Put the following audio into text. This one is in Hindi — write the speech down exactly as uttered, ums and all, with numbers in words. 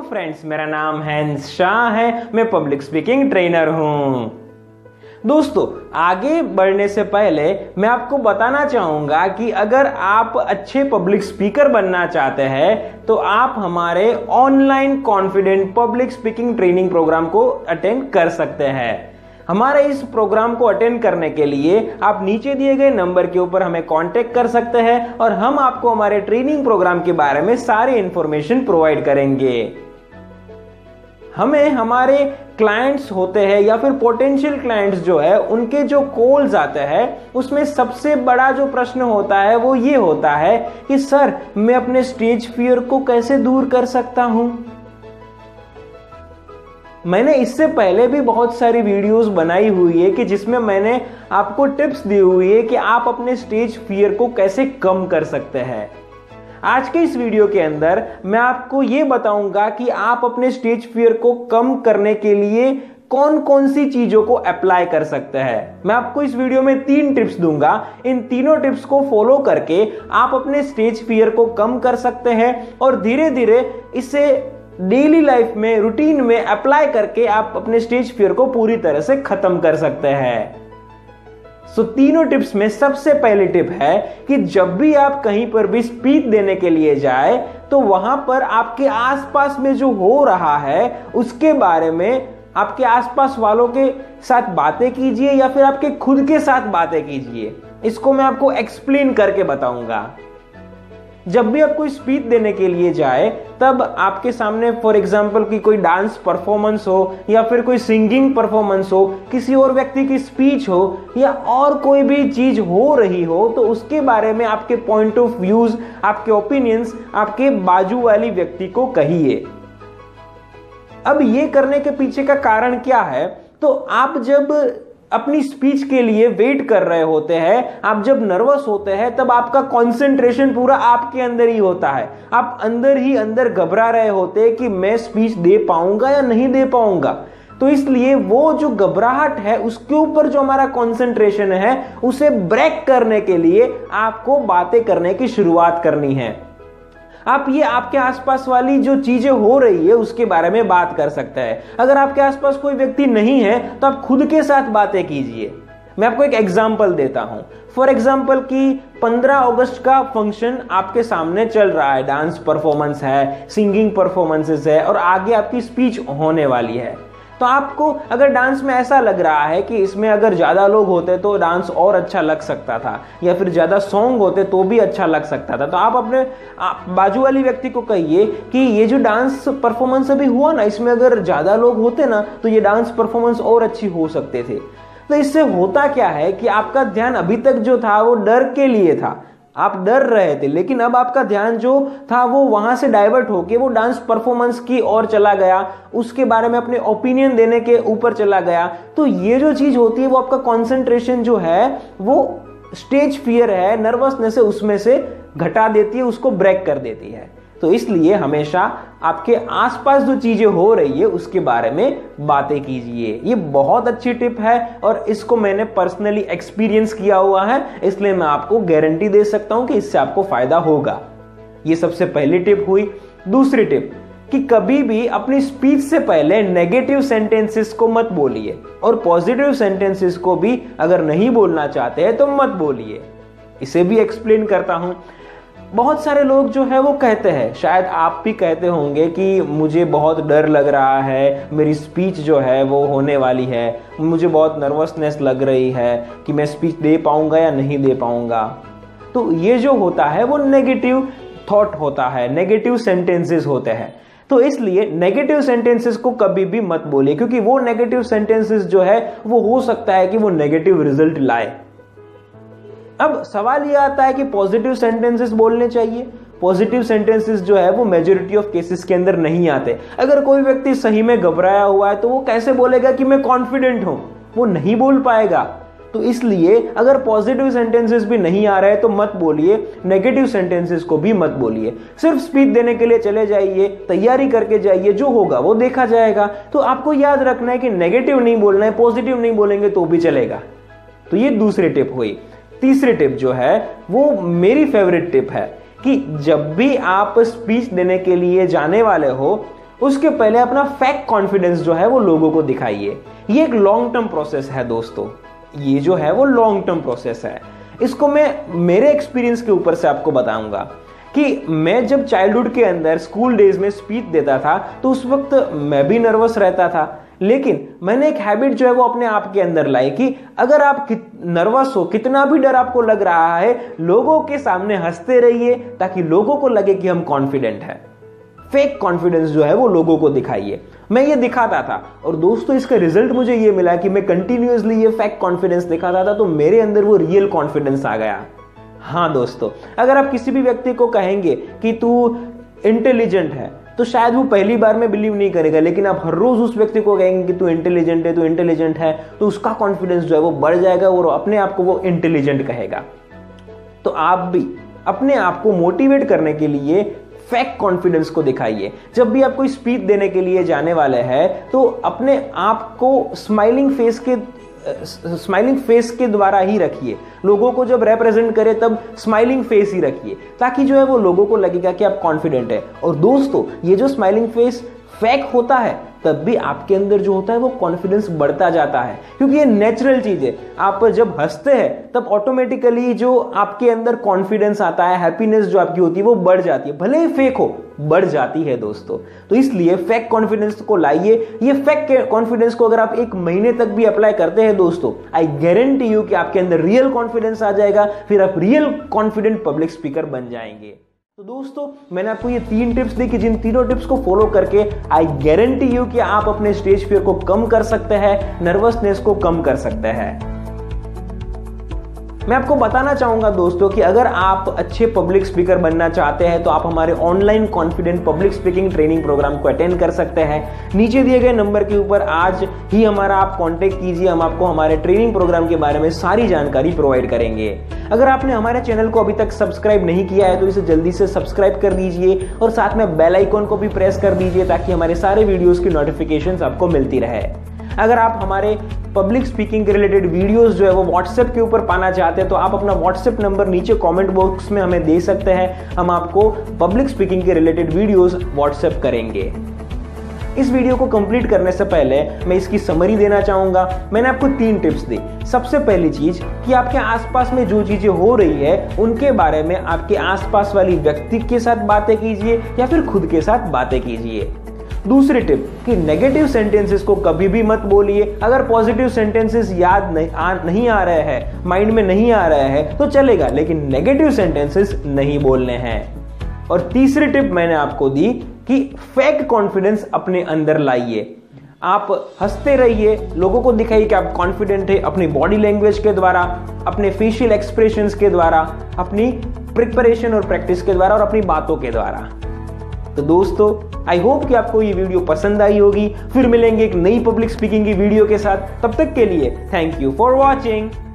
फ्रेंड्स, मेरा नाम हैंस शाह है। मैं पब्लिक स्पीकिंग ट्रेनर हूं। दोस्तों, आगे बढ़ने से पहले मैं आपको बताना चाहूंगा कि अगर आप अच्छे पब्लिक स्पीकर बनना चाहते हैं तो आप हमारे online confident public speaking training program को अटेंड कर सकते हैं। हमारे इस प्रोग्राम को अटेंड करने के लिए आप नीचे दिए गए नंबर के ऊपर हमें कांटेक्ट कर सकते हैं और हम आपको हमारे ट्रेनिंग प्रोग्राम के बारे में सारी इंफॉर्मेशन प्रोवाइड करेंगे। हमें हमारे क्लाइंट्स होते हैं या फिर पोटेंशियल क्लाइंट्स जो है उनके जो कॉल्स आते हैं उसमें सबसे बड़ा जो प्रश्न होता है वो ये होता है कि सर, मैं अपने स्टेज फियर को कैसे दूर कर सकता हूं। मैंने इससे पहले भी बहुत सारी वीडियोस बनाई हुई है कि जिसमें मैंने आपको टिप्स दी हुई है कि आप अपने स्टेज फियर को कैसे कम कर सकते हैं। आज के इस वीडियो के अंदर मैं आपको ये बताऊंगा कि आप अपने स्टेज फियर को कम करने के लिए कौन कौन सी चीजों को अप्लाई कर सकते हैं। मैं आपको इस वीडियो में तीन टिप्स दूंगा। इन तीनों टिप्स को फॉलो करके आप अपने स्टेज फियर को कम कर सकते हैं और धीरे धीरे इसे डेली लाइफ में, रूटीन में अप्लाई करके आप अपने स्टेज फियर को पूरी तरह से खत्म कर सकते हैं। सो तीनों टिप्स में सबसे पहली टिप है कि जब भी आप कहीं पर भी स्पीच देने के लिए जाए तो वहां पर आपके आसपास में जो हो रहा है उसके बारे में आपके आसपास वालों के साथ बातें कीजिए या फिर आपके खुद के साथ बातें कीजिए। इसको मैं आपको एक्सप्लेन करके बताऊंगा। जब भी आप कोई स्पीच देने के लिए जाए तब आपके सामने फॉर एग्जांपल की कोई डांस परफॉर्मेंस हो या फिर कोई सिंगिंग परफॉर्मेंस हो, किसी और व्यक्ति की स्पीच हो या और कोई भी चीज हो रही हो तो उसके बारे में आपके पॉइंट ऑफ व्यूज, आपके ओपिनियंस आपके बाजू वाली व्यक्ति को कहिए। अब ये करने के पीछे का कारण क्या है, तो आप जब अपनी स्पीच के लिए वेट कर रहे होते हैं, आप जब नर्वस होते हैं तब आपका कंसंट्रेशन पूरा आपके अंदर ही होता है। आप अंदर ही अंदर घबरा रहे होते हैं कि मैं स्पीच दे पाऊंगा या नहीं दे पाऊंगा। तो इसलिए वो जो घबराहट है उसके ऊपर जो हमारा कंसंट्रेशन है उसे ब्रेक करने के लिए आपको बातें करने की शुरुआत करनी है। आप ये आपके आसपास वाली जो चीजें हो रही है उसके बारे में बात कर सकते हैं। अगर आपके आसपास कोई व्यक्ति नहीं है तो आप खुद के साथ बातें कीजिए। मैं आपको एक एग्जांपल देता हूं। फॉर एग्जांपल कि पंद्रह अगस्त का फंक्शन आपके सामने चल रहा है, डांस परफॉर्मेंस है, सिंगिंग परफॉर्मेंसेस है और आगे आपकी स्पीच होने वाली है। तो आपको अगर डांस में ऐसा लग रहा है कि इसमें अगर ज्यादा लोग होते तो डांस और अच्छा लग सकता था या फिर ज्यादा सॉन्ग होते तो भी अच्छा लग सकता था, तो आप अपने आप बाजू वाली व्यक्ति को कहिए कि ये जो डांस परफॉर्मेंस अभी हुआ ना, इसमें अगर ज्यादा लोग होते ना तो ये डांस परफॉर्मेंस और अच्छी हो सकते थे। तो इससे होता क्या है कि आपका ध्यान अभी तक जो था वो डर के लिए था, आप डर रहे थे, लेकिन अब आपका ध्यान जो था वो वहां से डाइवर्ट होके वो डांस परफॉर्मेंस की ओर चला गया, उसके बारे में अपने ओपिनियन देने के ऊपर चला गया। तो ये जो चीज होती है वो आपका कंसंट्रेशन जो है वो स्टेज फियर है, नर्वसनेस है, उसमें से घटा देती है, उसको ब्रेक कर देती है। तो इसलिए हमेशा आपके आसपास जो चीजें हो रही है उसके बारे में बातें कीजिए। ये बहुत अच्छी टिप है और इसको मैंने पर्सनली एक्सपीरियंस किया हुआ है, इसलिए मैं आपको गारंटी दे सकता हूं कि इससे आपको फायदा होगा। ये सबसे पहली टिप हुई। दूसरी टिप कि कभी भी अपनी स्पीच से पहले नेगेटिव सेंटेंसेस को मत बोलिए और पॉजिटिव सेंटेंसेस को भी अगर नहीं बोलना चाहते हैं तो मत बोलिए। इसे भी एक्सप्लेन करता हूं। बहुत सारे लोग जो है वो कहते हैं, शायद आप भी कहते होंगे कि मुझे बहुत डर लग रहा है, मेरी स्पीच जो है वो होने वाली है, मुझे बहुत नर्वसनेस लग रही है कि मैं स्पीच दे पाऊंगा या नहीं दे पाऊंगा। तो ये जो होता है वो नेगेटिव थॉट होता है, नेगेटिव सेंटेंसेस होते हैं। तो इसलिए नेगेटिव सेंटेंसेस को कभी भी मत बोलिए, क्योंकि वो नेगेटिव सेंटेंसेस जो है वो हो सकता है कि वो नेगेटिव रिजल्ट लाए। अब सवाल यह आता है कि पॉजिटिव सेंटेंसेस बोलने चाहिए। पॉजिटिव सेंटेंसेस जो है वो मेजॉरिटी ऑफ केसेस के अंदर नहीं आते। अगर कोई व्यक्ति सही में घबराया हुआ है तो वो कैसे बोलेगा कि मैं कॉन्फिडेंट हूं, वो नहीं बोल पाएगा। तो इसलिए अगर पॉजिटिव सेंटेंसेस भी नहीं आ रहे तो मत बोलिए, नेगेटिव सेंटेंसेस को भी मत बोलिए। सिर्फ स्पीच देने के लिए चले जाइए, तैयारी करके जाइए, जो होगा वो देखा जाएगा। तो आपको याद रखना है कि नेगेटिव नहीं बोलना है, पॉजिटिव नहीं बोलेंगे तो भी चलेगा। तो ये दूसरी टिप हुई। तीसरी टिप जो है वो मेरी फेवरेट टिप है कि जब भी आप स्पीच देने के लिए जाने वाले हो उसके पहले अपना फेक कॉन्फिडेंस जो है वो लोगों को दिखाइए। ये एक लॉन्ग टर्म प्रोसेस है दोस्तों, ये जो है वो लॉन्ग टर्म प्रोसेस है। इसको मैं मेरे एक्सपीरियंस के ऊपर से आपको बताऊंगा कि मैं जब चाइल्डहुड के अंदर स्कूल डेज में स्पीच देता था तो उस वक्त मैं भी नर्वस रहता था, लेकिन मैंने एक हैबिट जो है वो अपने आप के अंदर लाई कि अगर आप नर्वस हो, कितना भी डर आपको लग रहा है, लोगों के सामने हंसते रहिए ताकि लोगों को लगे कि हम कॉन्फिडेंट हैं। फेक कॉन्फिडेंस जो है वो लोगों को दिखाइए। मैं ये दिखाता था और दोस्तों इसका रिजल्ट मुझे ये मिला कि मैं कंटिन्यूअसली ये फेक कॉन्फिडेंस दिखाता था तो मेरे अंदर वो रियल कॉन्फिडेंस आ गया। हाँ दोस्तों, अगर आप किसी भी व्यक्ति को कहेंगे कि तू इंटेलिजेंट है तो शायद वो पहली बार में बिलीव नहीं करेगा, लेकिन आप हर रोज उस व्यक्ति को कहेंगे कि तू इंटेलिजेंट है, तू इंटेलिजेंट है, तो उसका कॉन्फिडेंस जो है वो बढ़ जाएगा और अपने आप को वो इंटेलिजेंट कहेगा। तो आप भी अपने आप को मोटिवेट करने के लिए फेक कॉन्फिडेंस को दिखाइए। जब भी आप कोई स्पीच देने के लिए जाने वाले हैं तो अपने आप को स्माइलिंग फेस के स्माइलिंग फेस के द्वारा ही रखिए। लोगों को जब रिप्रेजेंट करें तब स्माइलिंग फेस ही रखिए ताकि जो है वो लोगों को लगेगा कि आप कॉन्फिडेंट है। और दोस्तों ये जो स्माइलिंग फेस फेक होता है तब भी आपके अंदर जो होता है वो कॉन्फिडेंस बढ़ता जाता है, क्योंकि ये नेचुरल चीज है। आप जब हंसते हैं तब ऑटोमेटिकली जो आपके अंदर कॉन्फिडेंस आता है, हैप्पीनेस जो आपकी होती है वो बढ़ जाती है, भले ही फेक हो बढ़ जाती है दोस्तों। तो इसलिए फेक कॉन्फिडेंस को लाइए। ये फेक कॉन्फिडेंस को अगर आप एक महीने तक भी अप्लाई करते हैं दोस्तों, आई गारंटी यू कि आपके अंदर रियल कॉन्फिडेंस आ जाएगा, फिर आप रियल कॉन्फिडेंट पब्लिक स्पीकर बन जाएंगे। तो दोस्तों मैंने आपको ये तीन टिप्स दी कि जिन तीनों टिप्स को फॉलो करके आई गारंटी यू कि आप अपने स्टेज फियर को कम कर सकते हैं, नर्वसनेस को कम कर सकते हैं। मैं आपको बताना चाहूंगा दोस्तों कि अगर आप अच्छे पब्लिक स्पीकर बनना चाहते हैं तो आप हमारे online confident public speaking training program को अटेंड कर सकते हैं। नीचे दिए गए नंबर के ऊपर आज ही हमारा आप कांटेक्ट कीजिए, हम आपको हमारे ट्रेनिंग प्रोग्राम के बारे में सारी जानकारी प्रोवाइड करेंगे। अगर आपने हमारे चैनल को अभी तक सब्सक्राइब नहीं किया है तो इसे जल्दी से सब्सक्राइब कर दीजिए और साथ में बेल आइकॉन को भी प्रेस कर दीजिए ताकि हमारे सारे वीडियोस की नोटिफिकेशंस आपको मिलती रहे। अगर आप हमारे पब्लिक स्पीकिंग के रिलेटेड वीडियोस जो है वो व्हाट्सएप के ऊपर पाना चाहते हैं तो आप अपना व्हाट्सएप नंबर नीचे कमेंट बॉक्स में हमें दे सकते हैं, हम आपको पब्लिक स्पीकिंग के रिलेटेड वीडियोस व्हाट्सएप करेंगे। इस वीडियो को कंप्लीट करने से पहले मैं इसकी समरी देना चाहूंगा। मैंने आपको तीन टिप्स दी। सबसे पहली चीज कि आपके आसपास में जो चीजें हो रही है उनके बारे में आपके आसपास वाली व्यक्ति के साथ बातें कीजिए या फिर खुद के साथ बातें कीजिए। दूसरी टिप कि नेगेटिव सेंटेंसेस को कभी भी मत बोलिए। अगर पॉजिटिव सेंटेंसेस याद नहीं आ, नहीं आ रहे हैं, माइंड में नहीं आ रहे हैं तो चलेगा, लेकिन नेगेटिव सेंटेंसेस नहीं बोलने हैं। और तीसरी टिप मैंने आपको दी कि फेक कॉन्फिडेंस अपने अंदर लाइए। आप हंसते रहिए, लोगों को दिखाइए कि आप कॉन्फिडेंट है अपनी बॉडी लैंग्वेज के द्वारा, अपने फेशियल एक्सप्रेशंस के द्वारा, अपनी प्रिपरेशन और प्रैक्टिस के द्वारा और अपनी बातों के द्वारा। तो दोस्तों आई होप कि आपको ये वीडियो पसंद आई होगी। फिर मिलेंगे एक नई पब्लिक स्पीकिंग की वीडियो के साथ, तब तक के लिए थैंक यू फॉर वॉचिंग।